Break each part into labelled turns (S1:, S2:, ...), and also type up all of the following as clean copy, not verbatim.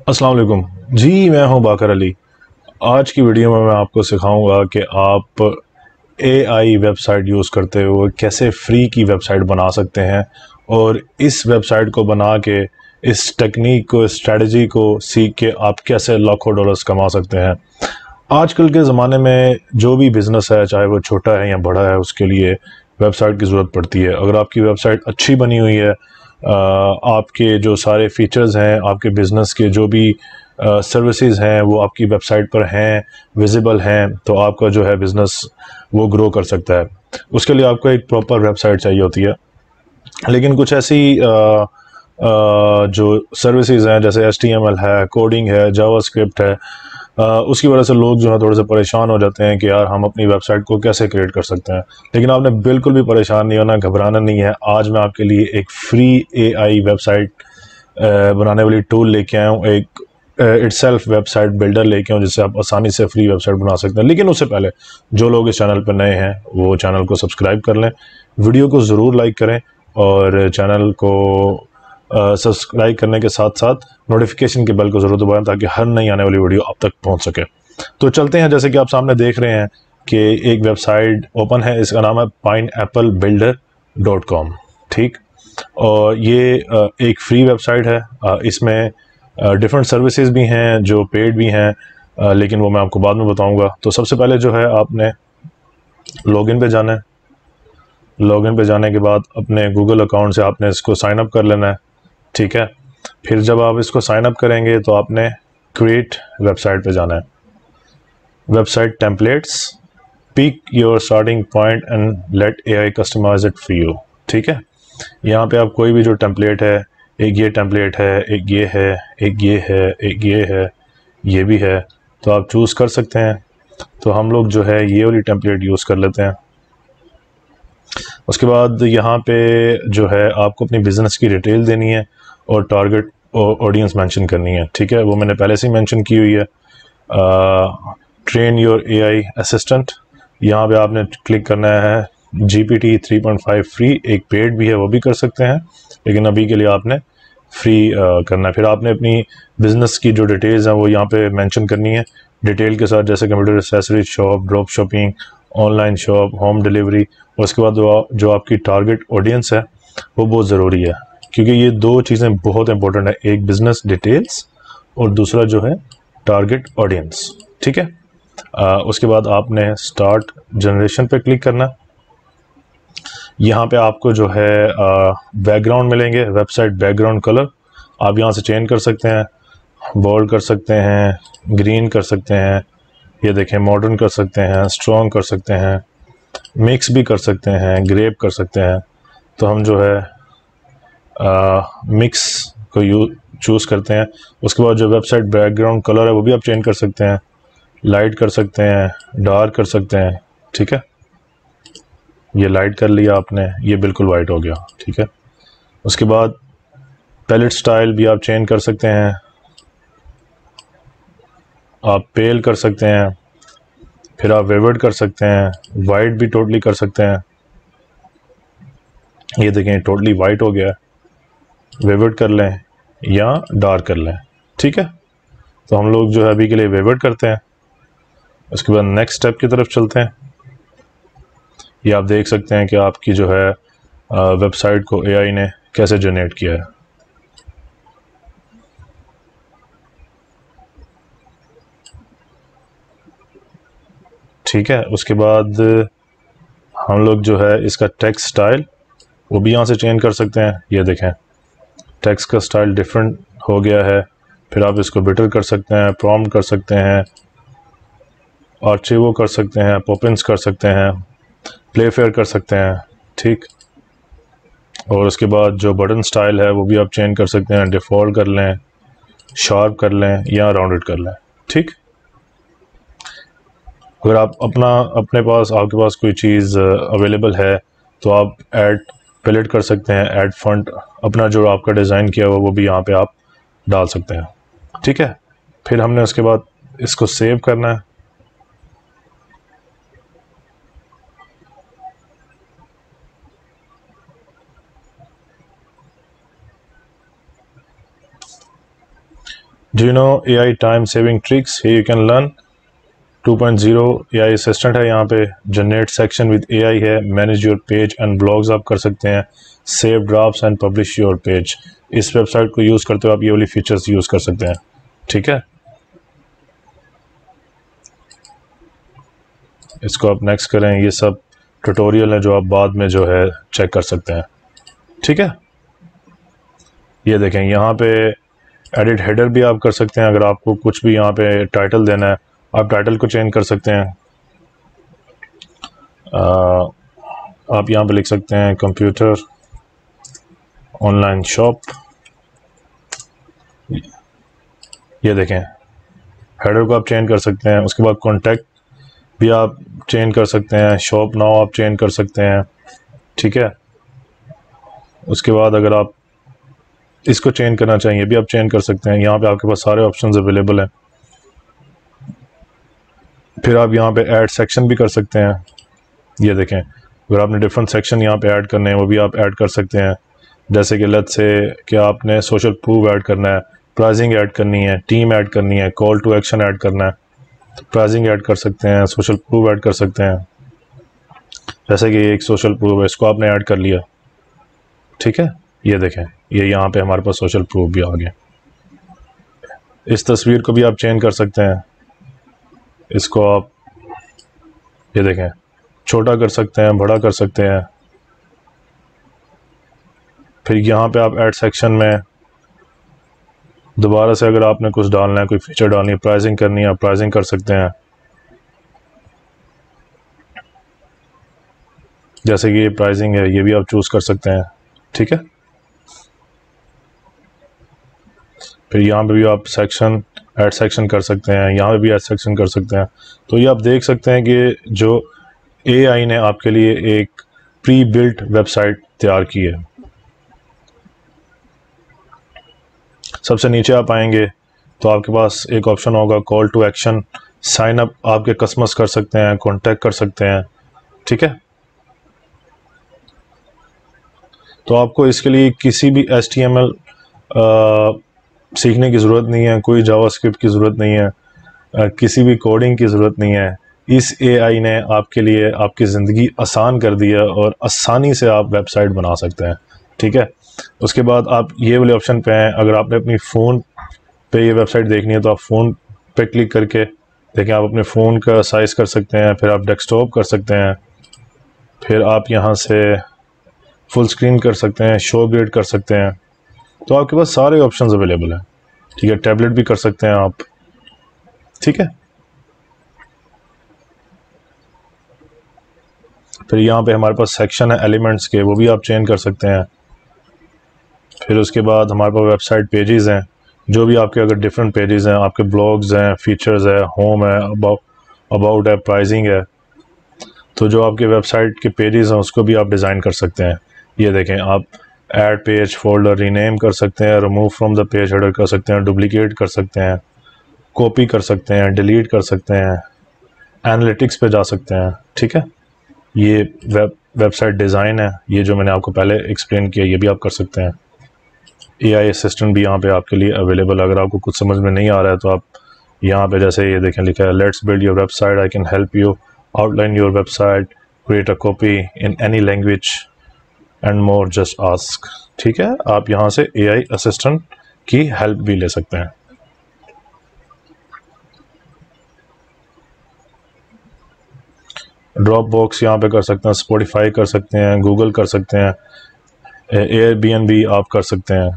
S1: अस्सलाम वालेकुम जी। मैं हूं बाकर अली। आज की वीडियो में मैं आपको सिखाऊंगा कि आप एआई वेबसाइट यूज़ करते हुए कैसे फ्री की वेबसाइट बना सकते हैं और इस वेबसाइट को बना के इस टेक्निक को, स्ट्रेटजी को सीख के आप कैसे लाखों डॉलर्स कमा सकते हैं। आजकल के ज़माने में जो भी बिज़नेस है, चाहे वो छोटा है या बड़ा है, उसके लिए वेबसाइट की ज़रूरत पड़ती है। अगर आपकी वेबसाइट अच्छी बनी हुई है, आपके जो सारे फीचर्स हैं, आपके बिज़नेस के जो भी सर्विसेज हैं वो आपकी वेबसाइट पर हैं, विजिबल हैं, तो आपका जो है बिज़नेस वो ग्रो कर सकता है। उसके लिए आपको एक प्रॉपर वेबसाइट चाहिए होती है। लेकिन कुछ ऐसी जो सर्विसेज हैं, जैसे HTML है, कोडिंग है, जावास्क्रिप्ट है, उसकी वजह से लोग जो है थोड़े से परेशान हो जाते हैं कि यार हम अपनी वेबसाइट को कैसे क्रिएट कर सकते हैं। लेकिन आपने बिल्कुल भी परेशान नहीं होना, घबराना नहीं है। आज मैं आपके लिए एक फ्री AI वेबसाइट बनाने वाली टूल लेके आया हूँ, एक इटसेल्फ वेबसाइट बिल्डर लेके आऊँ, जिससे आप आसानी से फ्री वेबसाइट बना सकते हैं। लेकिन उससे पहले जो लोग इस चैनल पर नए हैं वो चैनल को सब्सक्राइब कर लें, वीडियो को ज़रूर लाइक करें और चैनल को सब्सक्राइब करने के साथ साथ नोटिफिकेशन के बेल को ज़रूर दबाएं ताकि हर नई आने वाली वीडियो आप तक पहुंच सके। तो चलते हैं, जैसे कि आप सामने देख रहे हैं कि एक वेबसाइट ओपन है, इसका नाम है pineapplebuilder.com। ठीक, और ये एक फ्री वेबसाइट है। इसमें डिफरेंट सर्विसेज भी हैं जो पेड भी हैं, लेकिन वो मैं आपको बाद में बताऊंगा। तो सबसे पहले जो है आपने लॉगिन पे जाना है। लॉगिन पे जाने के बाद अपने गूगल अकाउंट से आपने इसको साइन अप कर लेना है। ठीक है, फिर जब आप इसको साइन अप करेंगे तो आपने क्रिएट वेबसाइट पे जाना है। Website templates, pick your starting point and let AI customise it for you. ठीक है, यहाँ पे आप कोई भी जो टेम्पलेट है, एक ये टेम्पलेट है, एक ये है, एक ये है, एक ये है, ये भी है, तो आप चूज़ कर सकते हैं। तो हम लोग जो है ये वाली टेम्पलेट यूज़ कर लेते हैं। उसके बाद यहाँ पे जो है आपको अपनी बिज़नेस की डिटेल देनी है और टारगेट ऑडियंस मेंशन करनी है। ठीक है, वो मैंने पहले से ही मेंशन की हुई है। ट्रेन योर एआई असिस्टेंट, यहाँ पे आपने क्लिक करना है। GPT 3.5 फ्री, एक पेड भी है, वो भी कर सकते हैं, लेकिन अभी के लिए आपने फ्री करना है। फिर आपने अपनी बिज़नेस की जो डिटेल्स हैं वो यहाँ पे मेंशन करनी है डिटेल के साथ, जैसे computer accessories shop, drop shopping, online shop, home delivery. और उसके बाद जो आपकी टारगेट ऑडियंस है वो बहुत ज़रूरी है, क्योंकि ये दो चीज़ें बहुत इंपॉर्टेंट है, एक बिज़नेस डिटेल्स और दूसरा जो है टारगेट ऑडियंस। ठीक है, उसके बाद आपने स्टार्ट जनरेशन पे क्लिक करना। यहाँ पे आपको जो है बैकग्राउंड मिलेंगे, वेबसाइट बैकग्राउंड कलर आप यहाँ से चेंज कर सकते हैं, बोल्ड कर सकते हैं, ग्रीन कर सकते हैं, ये देखें मॉडर्न कर सकते हैं, स्ट्रॉन्ग कर सकते हैं, मिक्स भी कर सकते हैं, ग्रेप कर सकते हैं। तो हम जो है मिक्स को चूज़ करते हैं। उसके बाद जो वेबसाइट बैकग्राउंड कलर है वो भी आप चेंज कर सकते हैं, लाइट कर सकते हैं, डार्क कर सकते हैं। ठीक है, ये लाइट कर लिया आपने, ये बिल्कुल वाइट हो गया। ठीक है, उसके बाद पैलेट स्टाइल भी आप चेंज कर सकते हैं, आप पेल कर सकते हैं, फिर आप वेवर्ड कर सकते हैं, वाइट भी टोटली कर सकते हैं। ये देखें टोटली वाइट हो गया, वेवर्ड कर लें या डार्क कर लें। ठीक है, तो हम लोग जो है अभी के लिए वेवर्ड करते हैं। उसके बाद नेक्स्ट स्टेप की तरफ चलते हैं। ये आप देख सकते हैं कि आपकी जो है वेबसाइट को एआई ने कैसे जनरेट किया है। ठीक है, उसके बाद हम लोग जो है इसका टेक्स्ट स्टाइल वो भी यहाँ से चेंज कर सकते हैं। ये देखें टेक्स्ट का स्टाइल डिफरेंट हो गया है। फिर आप इसको बेटर कर सकते हैं, प्रॉम्प्ट कर सकते हैं, आर्चिवो कर सकते हैं, पॉपिंस कर सकते हैं, प्ले फेयर कर सकते हैं। ठीक, और उसके बाद जो बटन स्टाइल है वो भी आप चेंज कर सकते हैं, डिफ़ॉल्ट कर लें, शार्प कर लें या राउंडेड कर लें। ठीक, अगर आप आपके पास कोई चीज़ अवेलेबल है तो आप ऐड पैलेट कर सकते हैं, ऐड फॉन्ट, अपना जो आपका डिज़ाइन किया हुआ वो भी यहाँ पे आप डाल सकते हैं। ठीक है, फिर हमने उसके बाद इसको सेव करना है। Do you know AI time saving tricks? Here you can learn 2.0 AI assistant है, यहाँ पे जनरेट सेक्शन विद AI है, manage your page and blogs आप कर सकते हैं, save drafts and publish your page. इस वेबसाइट को यूज़ करते हुए आप ये वाली फीचर्स यूज़ कर सकते हैं। ठीक है, इसको आप नेक्स्ट करें। ये सब ट्यूटोरियल है जो आप बाद में जो है चेक कर सकते हैं। ठीक है, ये देखें यहाँ पे एडिट हेडर भी आप कर सकते हैं। अगर आपको कुछ भी यहाँ पे टाइटल देना है, आप टाइटल को चेंज कर सकते हैं। आप यहाँ पे लिख सकते हैं कंप्यूटर ऑनलाइन शॉप। ये देखें, हेडर को आप चेंज कर सकते हैं। उसके बाद कॉन्टैक्ट भी आप चेंज कर सकते हैं, शॉप नाउ आप चेंज कर सकते हैं। ठीक है, उसके बाद अगर आप इसको चेंज करना चाहिए भी आप चेंज कर सकते हैं। यहाँ पे आपके पास सारे ऑप्शंस अवेलेबल हैं। फिर आप यहाँ पे ऐड सेक्शन भी कर सकते हैं। ये देखें, अगर आपने डिफरेंट सेक्शन यहाँ पे ऐड करने हैं वो भी आप ऐड कर सकते हैं। जैसे कि लेट्स से कि आपने सोशल प्रूफ ऐड करना है, प्राइसिंग ऐड करनी है, टीम ऐड करनी है, कॉल टू एक्शन ऐड करना है, प्राइसिंग ऐड कर सकते हैं, सोशल प्रूफ ऐड कर सकते हैं। जैसे कि एक सोशल प्रूफ है, इसको आपने ऐड कर लिया। ठीक है, ये देखें, ये यहाँ पे हमारे पास सोशल प्रूफ भी आ गया। इस तस्वीर को भी आप चेंज कर सकते हैं। इसको आप ये देखें छोटा कर सकते हैं, बड़ा कर सकते हैं। फिर यहाँ पे आप ऐड सेक्शन में दोबारा से अगर आपने कुछ डालना है, कोई फीचर डालनी है, प्राइसिंग करनी है, आप प्राइसिंग कर सकते हैं। जैसे कि ये प्राइसिंग है, ये भी आप चूज़ कर सकते हैं। ठीक है, फिर यहाँ पे भी आप सेक्शन ऐड सेक्शन कर सकते हैं, यहाँ पे भी ऐड सेक्शन कर सकते हैं। तो ये आप देख सकते हैं कि जो AI ने आपके लिए एक प्री बिल्ट वेबसाइट तैयार की है। सबसे नीचे आप आएंगे तो आपके पास एक ऑप्शन होगा call to action. Sign up आपके कस्टमर्स कर सकते हैं, कॉन्टैक्ट कर सकते हैं। ठीक है, तो आपको इसके लिए किसी भी HTML सीखने की ज़रूरत नहीं है, कोई जावास्क्रिप्ट की ज़रूरत नहीं है, किसी भी कोडिंग की ज़रूरत नहीं है। इस AI ने आपके लिए आपकी ज़िंदगी आसान कर दी है और आसानी से आप वेबसाइट बना सकते हैं। ठीक है, उसके बाद आप ये वाले ऑप्शन पे हैं। अगर आपने अपनी फ़ोन पे ये वेबसाइट देखनी है तो आप फ़ोन पे क्लिक करके देखें, आप अपने फ़ोन का साइज़ कर सकते हैं। फिर आप डेस्कटॉप कर सकते हैं। फिर आप यहाँ से फुल स्क्रीन कर सकते हैं, शो ग्रेड कर सकते हैं। तो आपके पास सारे ऑप्शंस अवेलेबल हैं। ठीक है, टैबलेट भी कर सकते हैं आप। ठीक है, फिर यहाँ पे हमारे पास सेक्शन है एलिमेंट्स के, वो भी आप चेंज कर सकते हैं। फिर उसके बाद हमारे पास वेबसाइट पेजेस हैं, जो भी आपके अगर डिफरेंट पेजेस हैं, आपके ब्लॉग्स हैं, फीचर्स है, होम है, अबाउट है, प्राइसिंग है, तो जो आपके वेबसाइट के पेजेस हैं उसको भी आप डिज़ाइन कर सकते हैं। ये देखें, आप ऐड पेज फोल्डर रीनेम कर सकते हैं, remove from the page header कर सकते हैं, डुप्लीकेट कर सकते हैं, कॉपी कर सकते हैं, डिलीट कर सकते हैं, एनालिटिक्स पे जा सकते हैं। ठीक है, ये वेबसाइट डिज़ाइन है, ये जो मैंने आपको पहले एक्सप्लेन किया, ये भी आप कर सकते हैं। AI असिस्टेंट भी यहाँ पे आपके लिए अवेलेबल। अगर आपको कुछ समझ में नहीं आ रहा है तो आप यहाँ पे जैसे ये देखें लिखा है let's build your website, I can help you outline your website, create a copy in any language and more, just ask. ठीक है, आप यहाँ से AI असिस्टेंट की हेल्प भी ले सकते हैं। ड्रॉप बॉक्स यहाँ पे कर सकते हैं, स्पॉटिफाई कर सकते हैं, गूगल कर सकते हैं, Airbnb आप कर सकते हैं।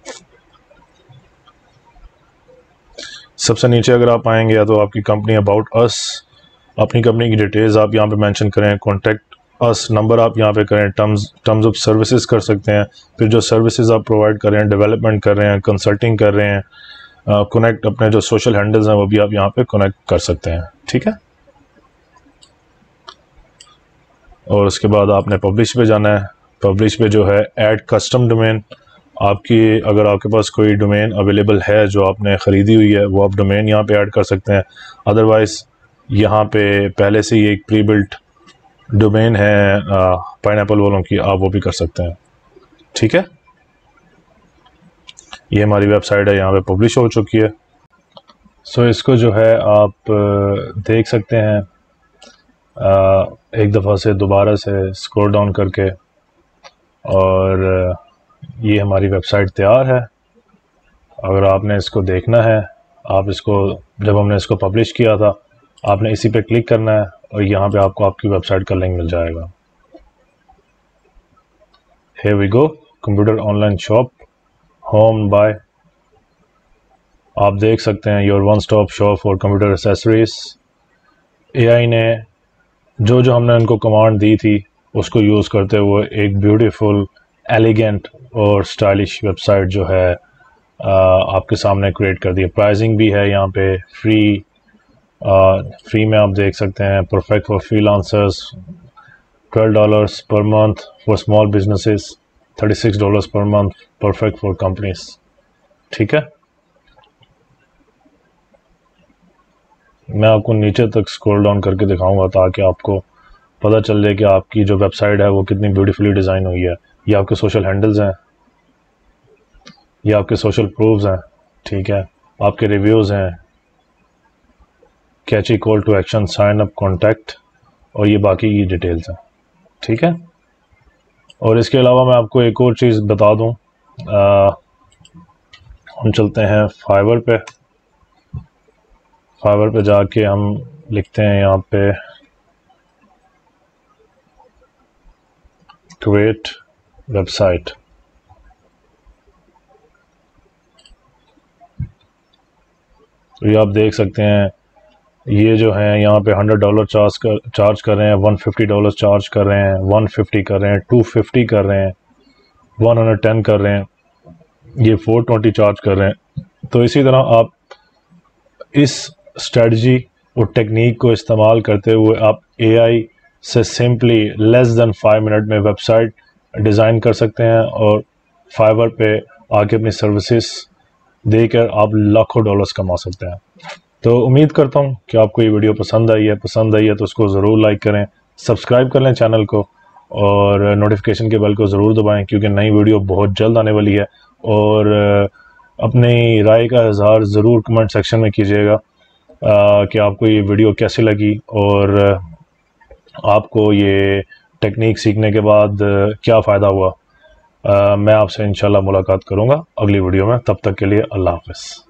S1: सबसे नीचे अगर आप आएंगे तो आपकी कंपनी अबाउट अस, अपनी कंपनी की डिटेल्स आप यहाँ पे मेंशन करें, कॉन्टैक्ट अस नंबर आप यहाँ पे करें, टर्म्स ऑफ सर्विसेज कर सकते हैं। फिर जो सर्विसेज आप प्रोवाइड कर रहे हैं, डेवलपमेंट कर रहे हैं, कंसल्टिंग कर रहे हैं, कनेक्ट अपने जो सोशल हैंडल्स हैं वो भी आप यहाँ पे कनेक्ट कर सकते हैं। ठीक है, और उसके बाद आपने पब्लिश पे जाना है। पब्लिश पे जो है ऐड कस्टम डोमेन, आपकी अगर आपके पास कोई डोमेन अवेलेबल है जो आपने ख़रीदी हुई है, वो आप डोमेन यहाँ पे ऐड कर सकते हैं। अदरवाइज़ यहाँ पे पहले से ही एक प्री बिल्ट डोमेन है पाइनएप्पल वालों की, आप वो भी कर सकते हैं। ठीक है, ये हमारी वेबसाइट है, यहाँ पे पब्लिश हो चुकी है। सो इसको जो है आप देख सकते हैं एक दफ़ा से दोबारा से स्क्रॉल डाउन करके, और ये हमारी वेबसाइट तैयार है। अगर आपने इसको देखना है, आप इसको, जब हमने इसको पब्लिश किया था, आपने इसी पे क्लिक करना है और यहाँ पे आपको आपकी वेबसाइट का लिंक मिल जाएगा। Here we go, computer online shop, home buy. आप देख सकते हैं your one stop shop for computer accessories. AI ने जो जो हमने उनको कमांड दी थी उसको यूज़ करते हुए एक ब्यूटीफुल, एलिगेंट और स्टाइलिश वेबसाइट जो है आपके सामने क्रिएट कर दी है। प्राइसिंग भी है यहाँ पे फ्री में आप देख सकते हैं। Perfect for freelancers, $12 per month for small businesses, $36 per month, perfect for companies. ठीक है, मैं आपको नीचे तक स्क्रॉल डाउन करके दिखाऊंगा ताकि आपको पता चल जाए कि आपकी जो वेबसाइट है वो कितनी ब्यूटीफुली डिज़ाइन हुई है। ये आपके सोशल हैंडल्स हैं, ये आपके सोशल प्रूफ्स हैं, ठीक है, आपके रिव्यूज़ हैं, catchy call to action, sign up, contact, और ये बाकी की डिटेल्स हैं। ठीक है, और इसके अलावा मैं आपको एक और चीज़ बता दूं, हम चलते हैं फाइवर पे। फाइवर पे जाके हम लिखते हैं यहाँ पे क्रिएट वेबसाइट। तो ये आप देख सकते हैं, ये जो है यहाँ पे $100 चार्ज कर रहे हैं, $150 चार्ज कर रहे हैं, 150 कर रहे हैं, 250 कर रहे हैं, 110 कर रहे हैं, ये 420 चार्ज कर रहे हैं। तो इसी तरह आप इस स्ट्रेटजी और टेक्निक को इस्तेमाल करते हुए आप एआई से सिंपली लेस देन 5 मिनट में वेबसाइट डिज़ाइन कर सकते हैं और फाइवर पे आके अपनी सर्विसेज देकर आप लाखों डॉलर्स कमा सकते हैं। तो उम्मीद करता हूँ कि आपको ये वीडियो पसंद आई है तो उसको ज़रूर लाइक करें, सब्सक्राइब कर लें चैनल को, और नोटिफिकेशन के बेल को ज़रूर दबाएं क्योंकि नई वीडियो बहुत जल्द आने वाली है। और अपनी राय का इज़हार ज़रूर कमेंट सेक्शन में कीजिएगा कि आपको ये वीडियो कैसी लगी और आपको ये टेक्निक सीखने के बाद क्या फ़ायदा हुआ। मैं आपसे इंशाल्लाह मुलाकात करूँगा अगली वीडियो में। तब तक के लिए अल्लाह हाफ़िज़।